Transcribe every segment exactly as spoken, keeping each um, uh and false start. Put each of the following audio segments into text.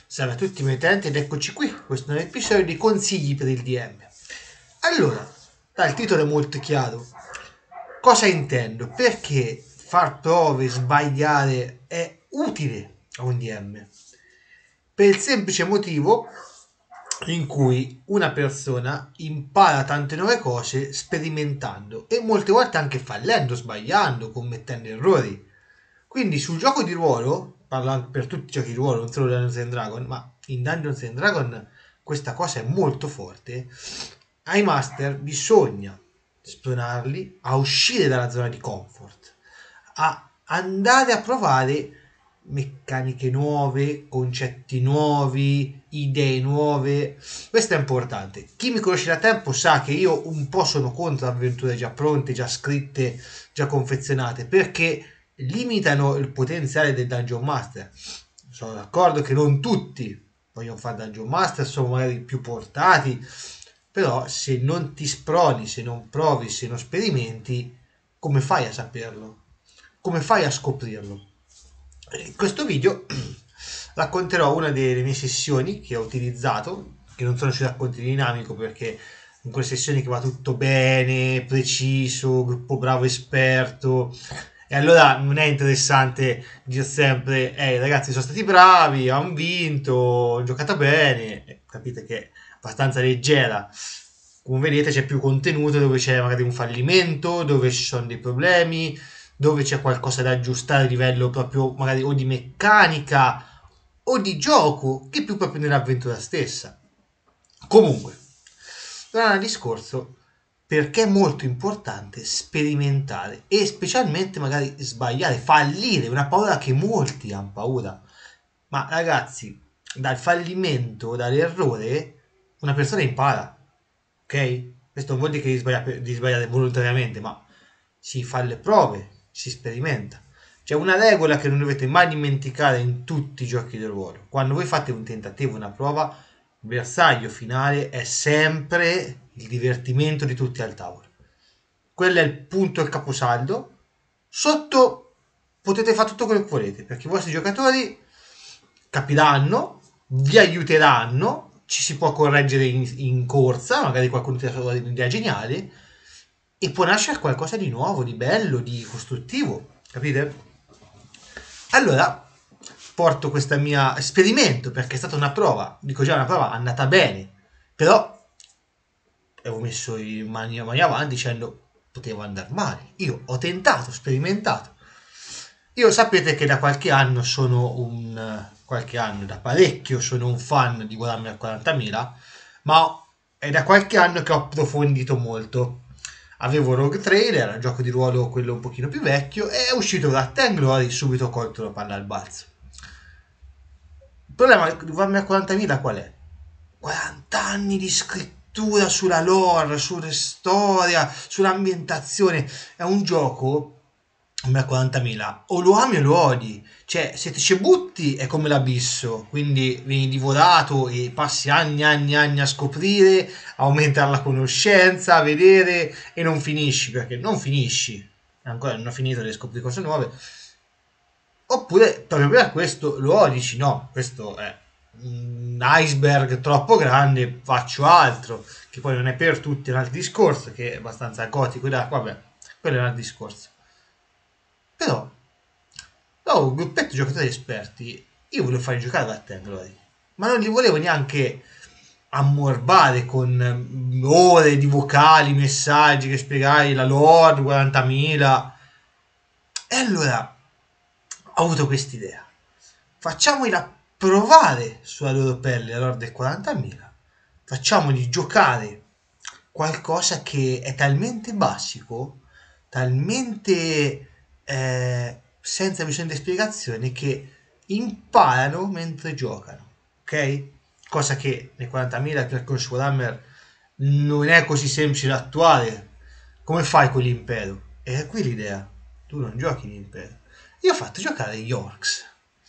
Salve a tutti i miei utenti ed eccoci qui, questo è un episodio di consigli per il D M. Allora, dal titolo è molto chiaro. Cosa intendo? Perché far prove, sbagliare è utile a un D M? Per il semplice motivo in cui una persona impara tante nuove cose sperimentando e molte volte anche fallendo, sbagliando, commettendo errori. Quindi sul gioco di ruolo, parlo anche per tutti i giochi di ruolo, non solo Dungeons and Dragon, ma in Dungeons and Dragon questa cosa è molto forte. Ai master bisogna spronarli a uscire dalla zona di comfort, a andare a provare meccaniche nuove, concetti nuovi, idee nuove. Questo è importante. Chi mi conosce da tempo sa che io un po' sono contro avventure già pronte, già scritte, già confezionate, perché limitano il potenziale del Dungeon Master. Sono d'accordo che non tutti vogliono fare Dungeon Master, sono magari più portati, però se non ti sproni, se non provi, se non sperimenti, come fai a saperlo? Come fai a scoprirlo? In questo video racconterò una delle mie sessioni che ho utilizzato, che non sono sui racconti dinamico perché in quelle sessioni che va tutto bene, preciso, gruppo bravo esperto, e allora non è interessante dire sempre, eh ragazzi sono stati bravi, hanno vinto, hanno giocato bene, capite che è abbastanza leggera. Come vedete c'è più contenuto dove c'è magari un fallimento, dove ci sono dei problemi, dove c'è qualcosa da aggiustare a livello proprio magari o di meccanica o di gioco, che più proprio nell'avventura stessa. Comunque, tornando al discorso, perché è molto importante sperimentare e specialmente magari sbagliare, fallire, una paura che molti hanno paura. Ma ragazzi, dal fallimento, dall'errore, una persona impara, ok? Questo non vuol dire che devi sbagliare, devi sbagliare volontariamente, ma si fa le prove, si sperimenta. C'è una regola che non dovete mai dimenticare in tutti i giochi del ruolo. Quando voi fate un tentativo, una prova, il bersaglio finale è sempre il divertimento di tutti al tavolo. Quello è il punto, il caposaldo. Sotto potete fare tutto quello che volete, perché i vostri giocatori capiranno, vi aiuteranno, ci si può correggere in, in corsa, magari qualcuno ti ha un'idea geniale, e può nascere qualcosa di nuovo, di bello, di costruttivo, capite? Allora porto questa mia esperimento perché è stata una prova, dico già una prova andata bene, però avevo messo i mani, mani avanti dicendo poteva andare male. Io ho tentato, ho sperimentato. Io sapete che da qualche anno sono un qualche anno, da parecchio sono un fan di Warhammer quarantamila, ma è da qualche anno che ho approfondito molto. Avevo Rogue Trader, il gioco di ruolo quello un pochino più vecchio, e è uscito Wrath and Glory, subito ho colto la palla al balzo. Il problema di Warhammer quarantamila qual è? quaranta anni di scrittura sulla lore, sulla storia, sull'ambientazione. È un gioco come quarantamila, o lo ami o lo odi. Cioè, se ti ci butti è come l'abisso, quindi vieni divorato e passi anni e anni e anni a scoprire, a aumentare la conoscenza, a vedere e non finisci, perché non finisci. Ancora non ho finito di scoprire cose nuove. Oppure proprio per questo lo odi, dici no, questo è un iceberg troppo grande, faccio altro, che poi non è per tutti, è un altro discorso, che è abbastanza gotico, da, vabbè, quello è un altro discorso. Però, ho un gruppetto di giocatori esperti, io volevo farli giocare a te, Glory, ma non li volevo neanche ammorbare con ore di vocali, messaggi che spiegai la lore, quarantamila. E allora ho avuto quest'idea. Facciamoli provare sulla loro pelle la lore del quarantamila. Facciamoli giocare qualcosa che è talmente basico, talmente eh, senza bisogno di spiegazione che imparano mentre giocano, ok? Cosa che nel quarantamila per Coach Warhammer non è così semplice da attuare. Come fai con l'impero? E è qui l'idea, tu non giochi l'impero. Io ho fatto giocare gli orcs.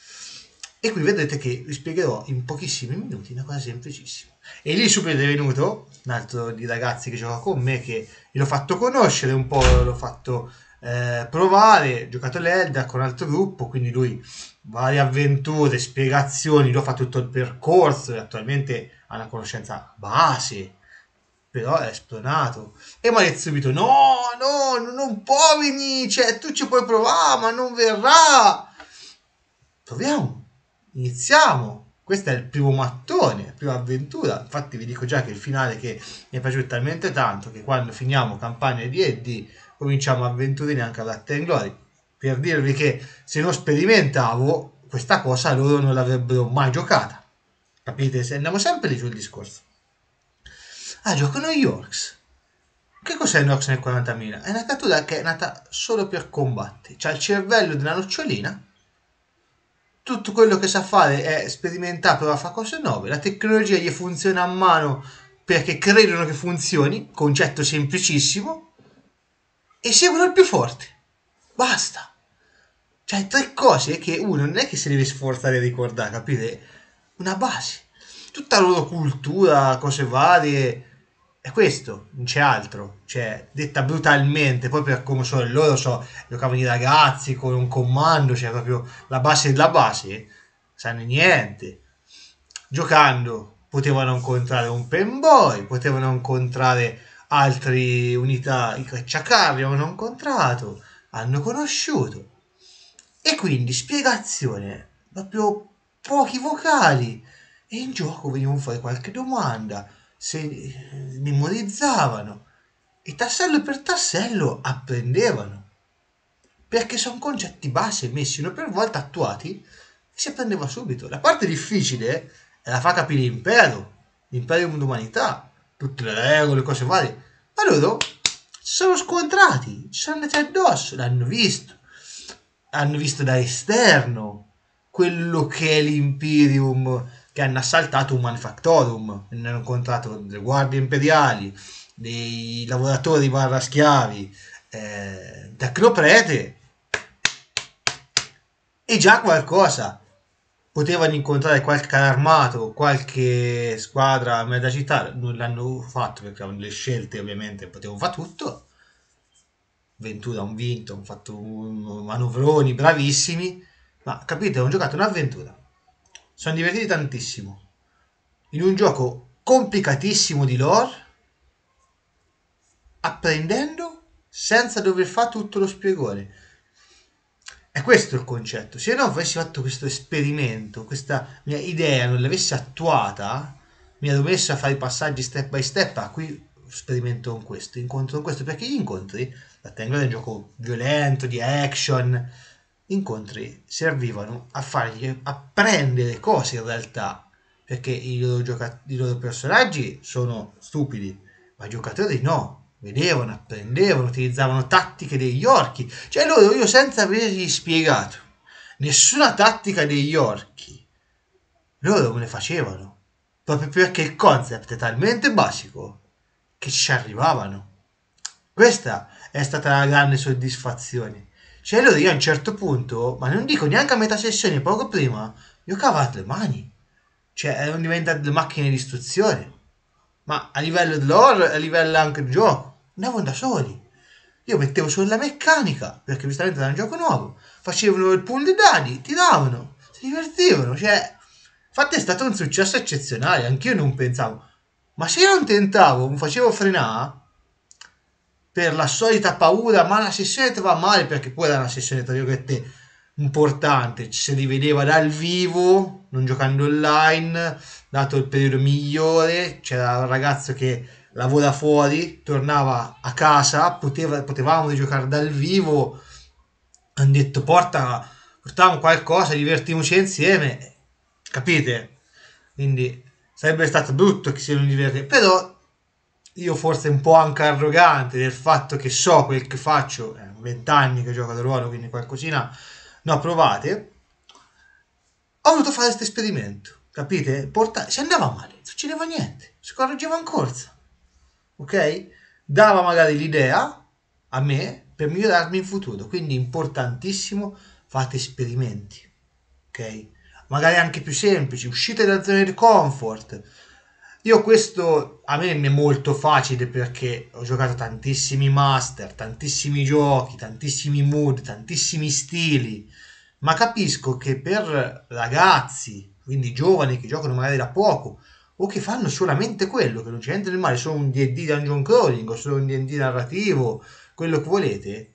E qui vedrete che vi spiegherò in pochissimi minuti una cosa semplicissima. E lì subito è venuto un altro di ragazzi che gioca con me che l'ho fatto conoscere un po', l'ho fatto eh, provare, ho giocato l'Elda con un altro gruppo, quindi lui varie avventure, spiegazioni, lui fa tutto il percorso e attualmente ha una conoscenza base, però è splonato. E mi ha detto subito, no, no, non può venire, cioè tu ci puoi provare, ma non verrà. Proviamo, iniziamo. Questo è il primo mattone, la prima avventura. Infatti vi dico già che il finale che mi è piaciuto talmente tanto che quando finiamo campagna di D and D cominciamo avventure anche alla Ten Glory. Per dirvi che se non sperimentavo questa cosa loro non l'avrebbero mai giocata. Capite? Se andiamo sempre lì sul discorso. Ah, giocano gli Orcs. Che cos'è un Orcs nel quarantamila? È una creatura che è nata solo per combattere. C'ha il cervello di una nocciolina. Tutto quello che sa fare è sperimentare, provare a fare cose nuove. La tecnologia gli funziona a mano perché credono che funzioni. Concetto semplicissimo. E seguono il più forte. Basta. Cioè, tre cose che uno non è che si deve sforzare a ricordare, capite? Una base. Tutta la loro cultura, cose varie. È questo, non c'è altro. Cioè, detta brutalmente, poi per come sono loro, so, giocavano i ragazzi con un comando, cioè proprio la base della base, sanno niente. Giocando potevano incontrare un penboy, potevano incontrare altre unità, i cacciacarri avevano incontrato, hanno conosciuto. E quindi spiegazione, proprio pochi vocali. E in gioco venivano fuori qualche domanda, se eh, memorizzavano e tassello per tassello apprendevano. Perché sono concetti base messi uno per volta attuati e si apprendeva subito. La parte difficile è la fa capire l'impero, l'imperium d'umanità, tutte le regole, cose varie. Ma loro si sono scontrati, ci sono andati addosso, l'hanno visto hanno visto da esterno quello che è l'Imperium, che hanno assaltato un manufactorum, hanno incontrato delle guardie imperiali, dei lavoratori barra schiavi, eh, Tecnoprete, e già qualcosa. Potevano incontrare qualche carro armato, qualche squadra mezza città, non l'hanno fatto perché avevano le scelte, ovviamente, potevano fare tutto. Ventura hanno vinto, hanno fatto un- manovroni bravissimi, ma capite, hanno giocato un'avventura. Sono divertiti tantissimo. In un gioco complicatissimo di lore, apprendendo senza dover fare tutto lo spiegone. È questo il concetto. Se io non avessi fatto questo esperimento, questa mia idea non l'avessi attuata, mi ero messo a fare i passaggi step by step, ah, qui sperimento con questo, incontro con questo, perché gli incontri, la tengo nel gioco violento, di action, incontri servivano a fargli apprendere cose in realtà, perché i loro, gioca- i loro personaggi sono stupidi, ma i giocatori no, vedevano, apprendevano, utilizzavano tattiche degli orchi, cioè loro, io senza avergli spiegato nessuna tattica degli orchi, loro me ne facevano, proprio perché il concept è talmente basico che ci arrivavano. Questa è stata la grande soddisfazione. Cioè allora io a un certo punto, ma non dico neanche a metà sessione, poco prima, io ho cavato le mani. Cioè erano diventate delle macchine di istruzione. Ma a livello di lore, a livello anche di gioco, andavano da soli. Io mettevo sulla meccanica, perché giustamente era un gioco nuovo, facevano il pool di dadi, tiravano, si divertivano, cioè... Infatti è stato un successo eccezionale, anch'io non pensavo. Ma se io non tentavo, mi facevo frenare, per la solita paura, ma la sessione ti va male, perché poi era una sessione, tra virgolette, importante, ci si rivedeva dal vivo, non giocando online, dato il periodo migliore, c'era un ragazzo che lavora fuori, tornava a casa, poteva, potevamo giocare dal vivo, hanno detto porta, portiamo qualcosa, divertiamoci insieme, capite? Quindi sarebbe stato brutto che si non divertisse, però io forse un po' anche arrogante del fatto che so quel che faccio, è vent'anni che gioco da ruolo, quindi qualcosina ne ho provate, ho voluto fare questo esperimento, capite? Porta- se andava male, non succedeva niente, si correggeva in corsa, ok? Dava magari l'idea a me per migliorarmi in futuro, quindi importantissimo, fate esperimenti, ok? Magari anche più semplici, uscite dalla zona di comfort, Io questo a me mi è molto facile perché ho giocato tantissimi master, tantissimi giochi, tantissimi mood, tantissimi stili, ma capisco che per ragazzi, quindi giovani che giocano magari da poco o che fanno solamente quello, che non c'è niente di male, solo un D and D dungeon crawling o solo un D and D narrativo, quello che volete,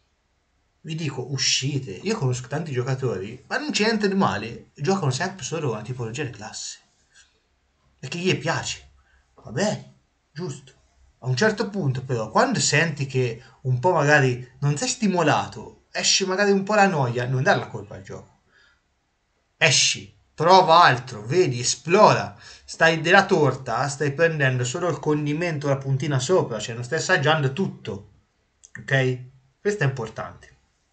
vi dico uscite. Io conosco tanti giocatori, ma non c'è niente di male, giocano sempre solo una tipologia di classe perché gli piace, va bene, giusto. A un certo punto però, quando senti che un po' magari non sei stimolato, esce magari un po' la noia, non dare la colpa al gioco. Esci, prova altro, vedi, esplora. Stai della torta, stai prendendo solo il condimento, la puntina sopra, cioè non stai assaggiando tutto. Ok? Questo è importante.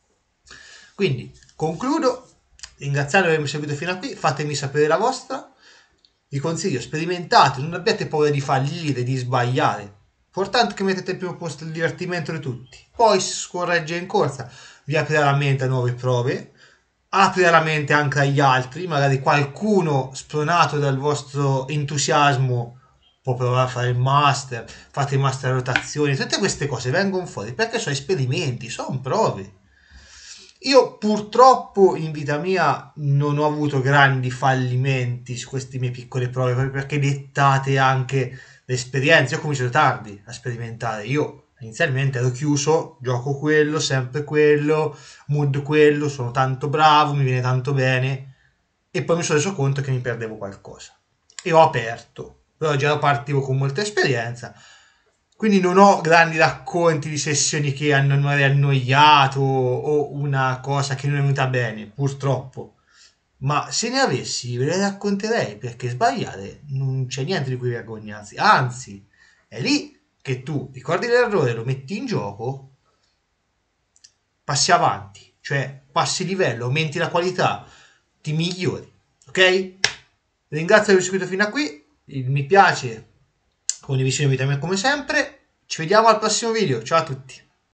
Quindi concludo, ringraziando di avermi seguito fino a qui, fatemi sapere la vostra. Vi consiglio, sperimentate, non abbiate paura di fallire, di sbagliare. Importante che mettete al primo posto il divertimento di tutti. Poi si scorregge in corsa, vi aprirà la mente a nuove prove, aprirà la mente anche agli altri, magari qualcuno spronato dal vostro entusiasmo può provare a fare il master, fate il master a rotazioni, tutte queste cose vengono fuori perché sono esperimenti, sono prove. Io purtroppo in vita mia non ho avuto grandi fallimenti su queste mie piccole prove, proprio perché dettate anche le esperienze. Io ho cominciato tardi a sperimentare. Io inizialmente ero chiuso, gioco quello, sempre quello, mood quello, sono tanto bravo, mi viene tanto bene. E poi mi sono reso conto che mi perdevo qualcosa. E ho aperto. Però già partivo con molta esperienza, quindi non ho grandi racconti di sessioni che hanno magari annoiato o una cosa che non è venuta bene, purtroppo. Ma se ne avessi, ve le racconterei perché sbagliare non c'è niente di cui vergognarsi. Anzi, è lì che tu ricordi l'errore, lo metti in gioco, passi avanti, cioè passi livello, aumenti la qualità, ti migliori. Ok? Ringrazio per aver seguito fino a qui. Il mi piace, condivisione vita mia come sempre. Ci vediamo al prossimo video. Ciao a tutti.